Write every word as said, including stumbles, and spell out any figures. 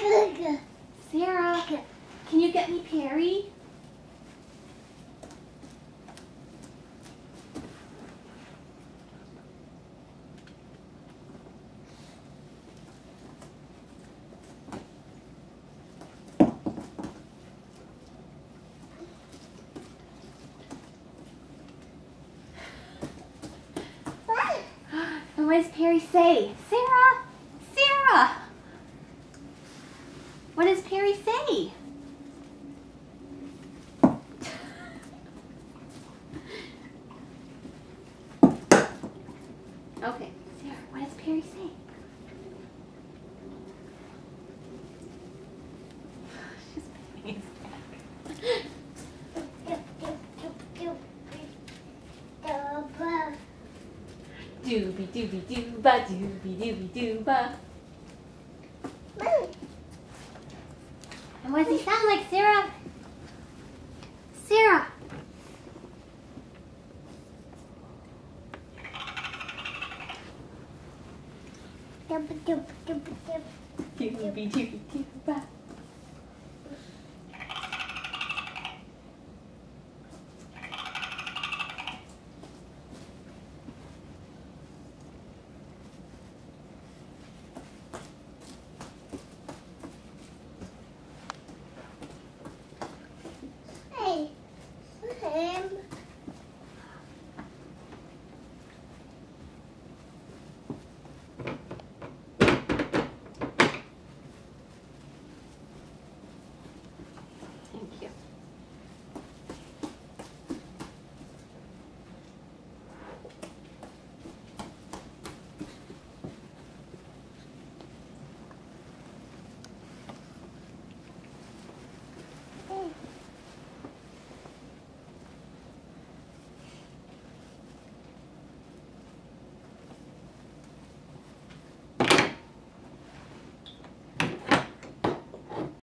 Sarah, can you get me Perry? And what does Perry say? Sarah! Sarah! What does Perry say? Okay, Sarah, what does Perry say? She's patting his back. Doobie doobie doobah, doobie doobie doobah. And what does he sound like, Sarah? Sarah! Doobie doobie doobah.